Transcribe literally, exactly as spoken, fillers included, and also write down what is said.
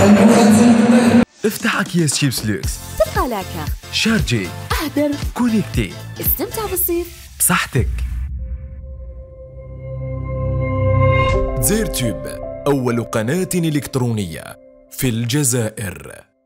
افتح اكياس شيبس لوكس، تبقى لاكا شارجي، اهدر، كونكتي، استمتع بالصيف بصحتك. زيرتوب، أول قناة إلكترونية في الجزائر.